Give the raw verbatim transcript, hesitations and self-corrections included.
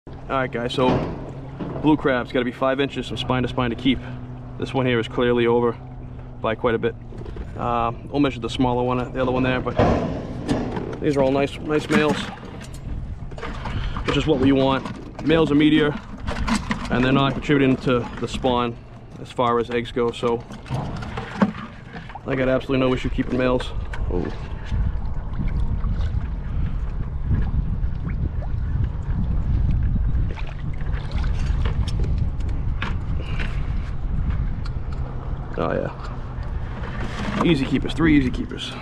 Alright guys, so blue crab's got to be five inches from spine to spine to keep. This one here is clearly over by quite a bit. Uh, we'll measure the smaller one, the other one there, but these are all nice, nice males, which is what we want. Males are meatier, and they're not contributing to the spawn as far as eggs go, so I got absolutely no issue keeping males. Oh. Oh yeah. Easy keepers, three easy keepers.